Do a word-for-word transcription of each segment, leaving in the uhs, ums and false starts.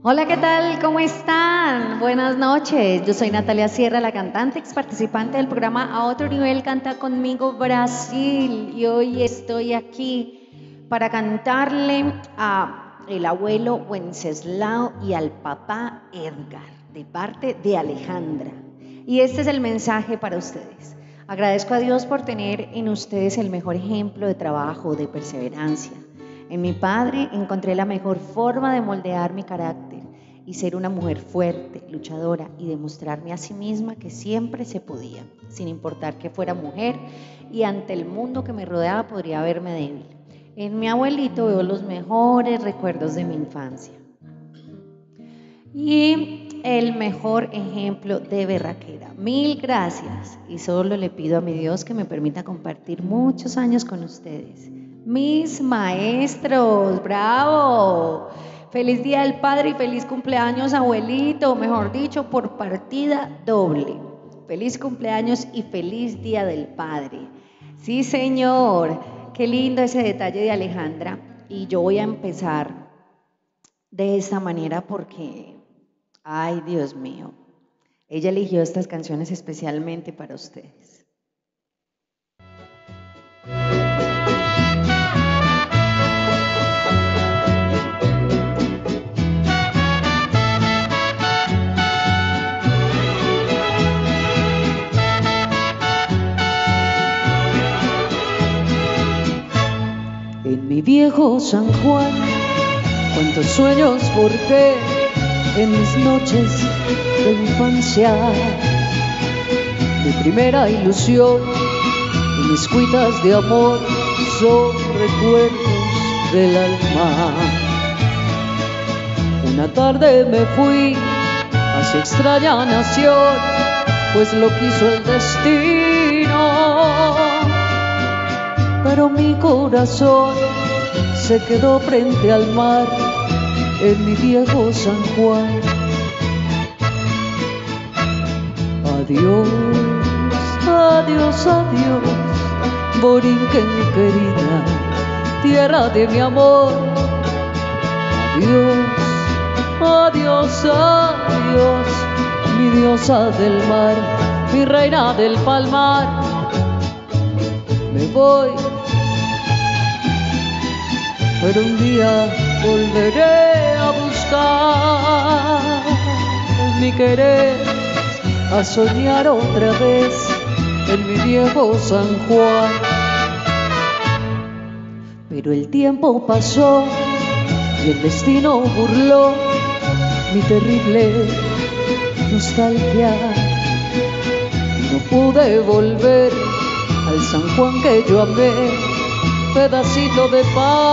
Hola, ¿qué tal? ¿Cómo están? Buenas noches. Yo soy Natalia Sierra, la cantante, ex participante del programa A Otro Nivel Canta Conmigo Brasil. Y hoy estoy aquí para cantarle a el abuelo Wenceslao y al papá Edgar, de parte de Alejandra. Y este es el mensaje para ustedes. Agradezco a Dios por tener en ustedes el mejor ejemplo de trabajo, de perseverancia. En mi padre encontré la mejor forma de moldear mi carácter y ser una mujer fuerte, luchadora y demostrarme a sí misma que siempre se podía, sin importar que fuera mujer y ante el mundo que me rodeaba podría verme débil. En mi abuelito veo los mejores recuerdos de mi infancia y el mejor ejemplo de berraquera. Mil gracias y solo le pido a mi Dios que me permita compartir muchos años con ustedes. Mis maestros, bravo. Feliz Día del Padre y feliz cumpleaños, abuelito, mejor dicho, por partida doble. Feliz cumpleaños y feliz Día del Padre. Sí, señor, qué lindo ese detalle de Alejandra. Y yo voy a empezar de esta manera porque, ay, Dios mío, ella eligió estas canciones especialmente para ustedes. En mi viejo San Juan, cuántos sueños forjé en mis noches de infancia. Mi primera ilusión y mis cuitas de amor son recuerdos del alma. Una tarde me fui hacia extraña nación, pues lo quiso el destino. Pero mi corazón se quedó frente al mar en mi viejo San Juan. Adiós, adiós, adiós, Borinquen querida, tierra de mi amor. Adiós, adiós, adiós, mi diosa del mar, mi reina del palmar. Me voy, pero un día volveré a buscar mi querer, a soñar otra vez en mi viejo San Juan. Pero el tiempo pasó y el destino burló mi terrible nostalgia. No pude volver al San Juan que yo amé, pedacito de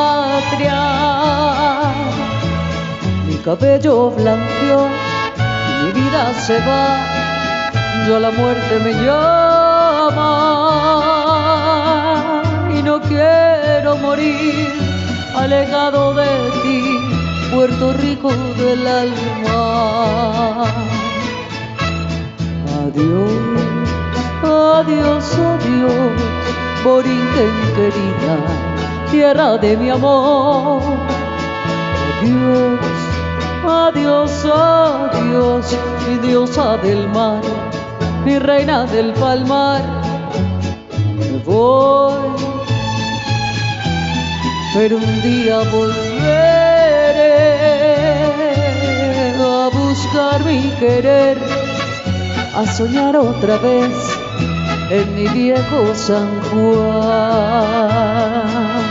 patria. Mi cabello blanqueó y mi vida se va, yo la muerte me llama y no quiero morir alejado de ti, Puerto Rico del alma. Adiós, adiós, adiós, Borinquen querida, tierra de mi amor. Adiós, adiós, adiós, mi diosa del mar, mi reina del palmar. Me voy, pero un día volveré a buscar mi querer, a soñar otra vez en mi viejo San Juan.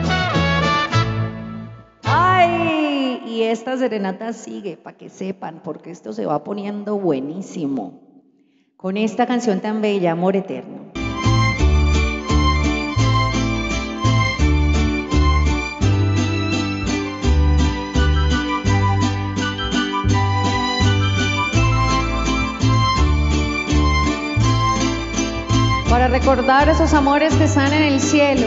¡Ay! Y esta serenata sigue, para que sepan, porque esto se va poniendo buenísimo. Con esta canción tan bella, Amor Eterno. Para recordar esos amores que están en el cielo.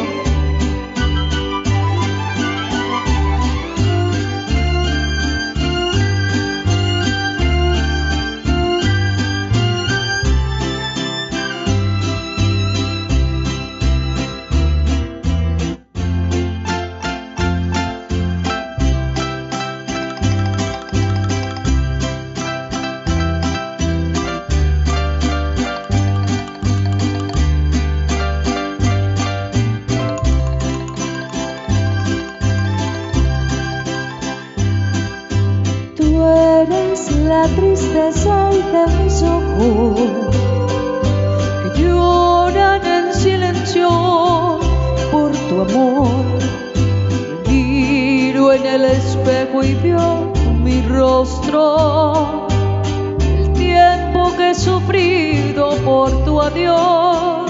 es la tristeza de mis ojos que lloran en silencio por tu amor. Me miro en el espejo y veo mi rostro, el tiempo que he sufrido por tu adiós.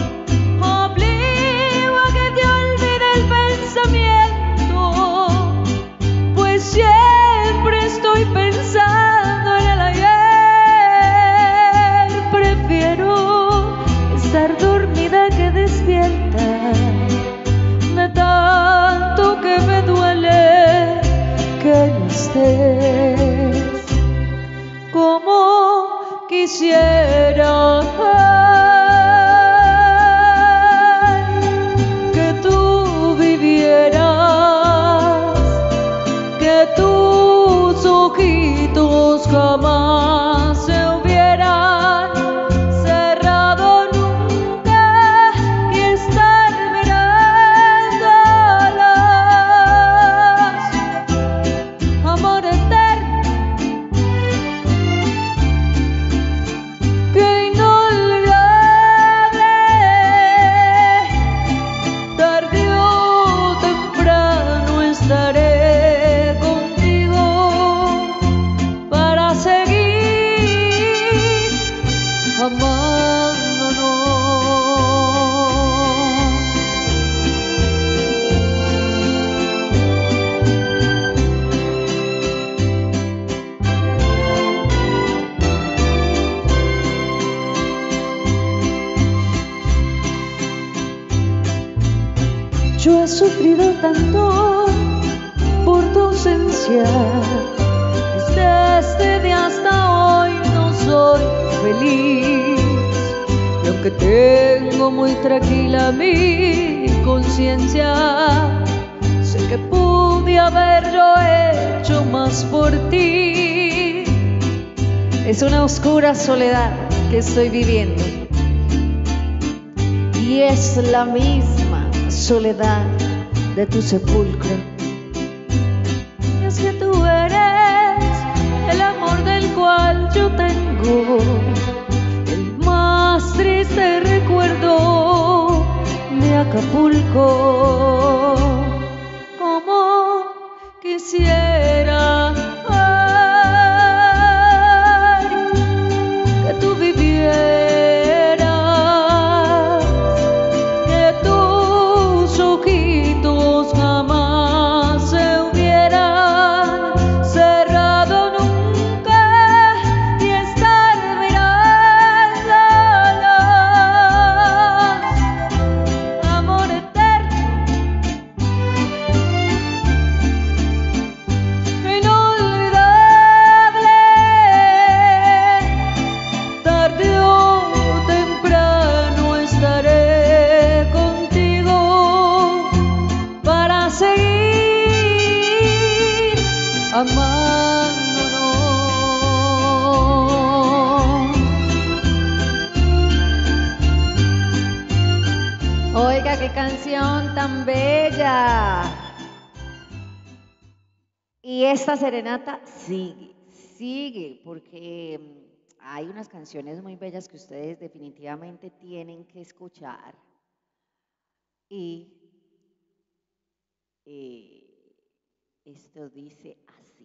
Obligo a que te olvide el pensamiento, pues siempre estoy pensando en el ayer. Prefiero estar dormida que despierta, de tanto que me duele que no estés. Como quisiera que tú vivieras, que tus ojitos jamás se hubieran cerrado nunca y estar mirándolas. Amor eterno, que inolvidable, tarde o temprano estaré contigo para seguir amándonos. Yo he sufrido tanto por tu ausencia, desde este día hasta hoy no soy feliz. Y aunque tengo muy tranquila mi conciencia, sé que pude haber yo hecho más por ti. Es una oscura soledad que estoy viviendo y es la misma soledad de tu sepulcro. Y es que tú eres el amor del cual yo tengo el más triste recuerdo de Acapulco. Como quisiera ay, que tú vivieras, que tus ojitos jamás se hubieran cerrado nunca y estar mirándolas. Amor eterno, inolvidable, tarde o temprano estaré contigo para seguir amándonos. Oiga, qué canción tan bella. Y esta serenata sigue, sigue, porque mm, hay unas canciones muy bellas que ustedes definitivamente tienen que escuchar. Y eh, esto dice así.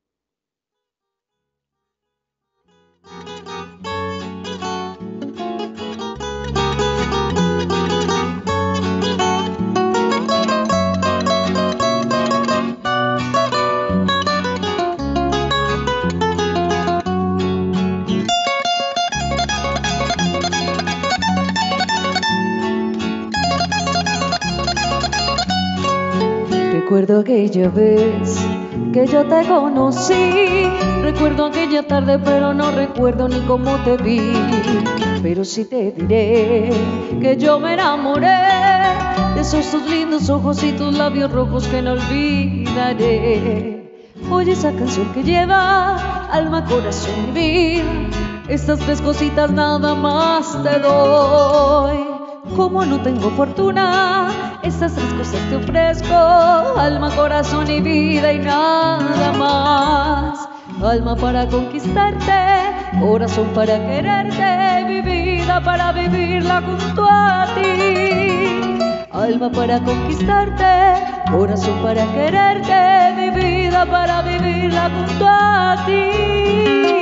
Recuerdo aquella vez que yo te conocí, recuerdo aquella tarde pero no recuerdo ni cómo te vi. Pero sí te diré que yo me enamoré de esos tus lindos ojos y tus labios rojos que no olvidaré. Oye esa canción que lleva alma, corazón y vida, estas tres cositas nada más te doy. Como no tengo fortuna, estas tres cosas te ofrezco, alma, corazón y vida y nada más. alma para conquistarte, corazón para quererte, mi vida para vivirla junto a ti. Alma para conquistarte, corazón para quererte, mi vida para vivirla junto a ti.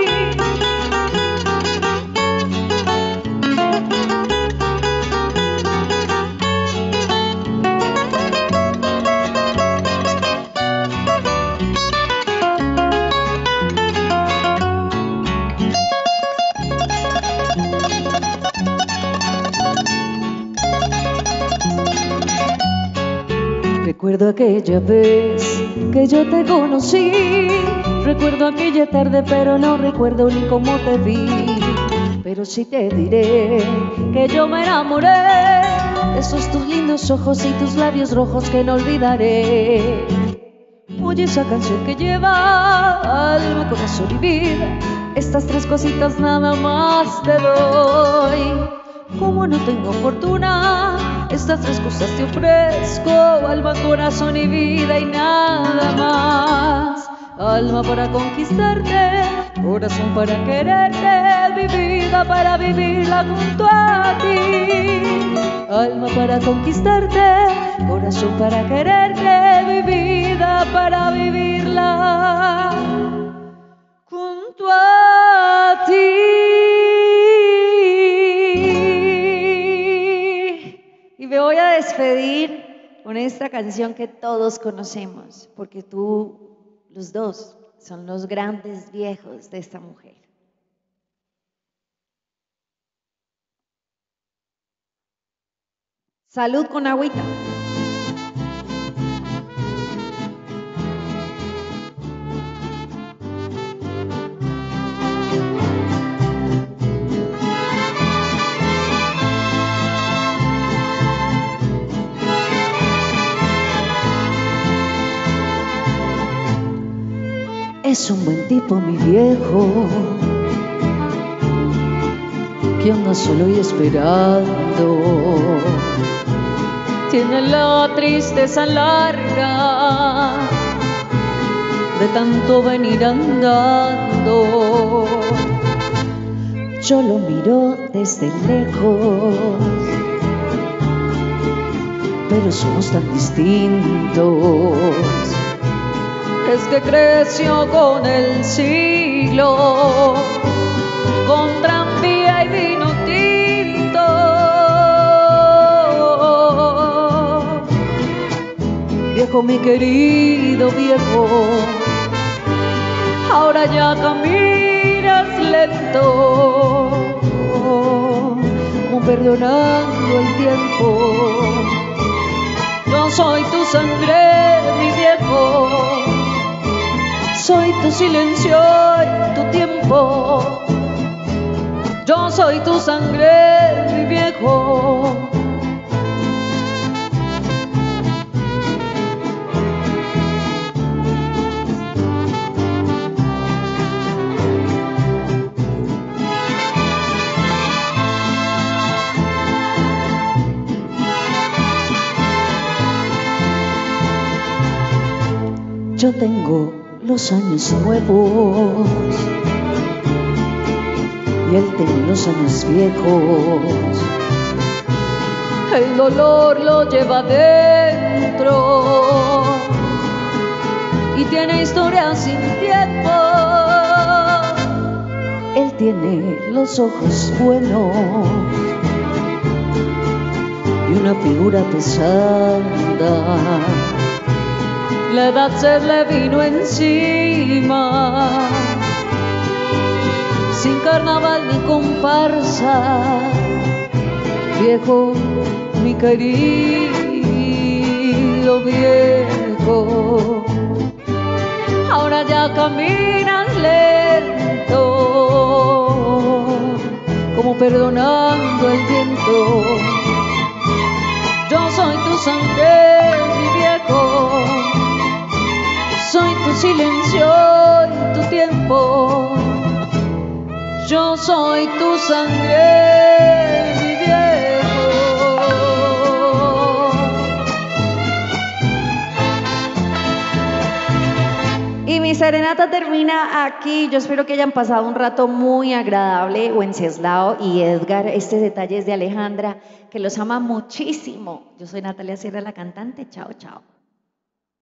Recuerdo aquella vez que yo te conocí, recuerdo aquella tarde pero no recuerdo ni cómo te vi. Pero sí te diré que yo me enamoré de esos tus lindos ojos y tus labios rojos que no olvidaré. Oye esa canción que lleva alma, corazón y vida, estas tres cositas nada más te doy. Como no tengo fortuna, estas tres cosas te ofrezco, alma, corazón y vida y nada más. Alma para conquistarte, corazón para quererte, mi vida para vivirla junto a ti. Alma para conquistarte, corazón para quererte, mi vida para vivirla junto a ti. Y me voy a despedir con esta canción que todos conocemos, porque tú, los dos, son los grandes viejos de esta mujer. Salud con agüita. Es un buen tipo mi viejo, que anda solo y esperando. Tiene la tristeza larga de tanto venir andando. Yo lo miro desde lejos, pero somos tan distintos. Es que creció con el siglo, con tranvía y vino tinto. Viejo, mi querido viejo, ahora ya caminas lento, como perdonando el tiempo. Yo soy tu sangre, mi viejo, soy tu silencio y tu tiempo. Yo soy tu sangre, mi viejo. Yo tengo los años nuevos y él tiene los años viejos. El dolor lo lleva dentro y tiene historias sin tiempo. Él tiene los ojos buenos y una figura pesada. La edad se le vino encima, sin carnaval ni comparsa. Viejo, mi querido viejo, ahora ya caminas lento, como perdonando el viento. Yo soy tu sangre, mi viejo, soy tu silencio y tu tiempo. Yo soy tu sangre, mi viejo. Y mi serenata termina aquí. Yo espero que hayan pasado un rato muy agradable, Wenceslao y Edgar. Este detalle es de Alejandra, que los ama muchísimo. Yo soy Natalia Sierra, la cantante. Chao, chao.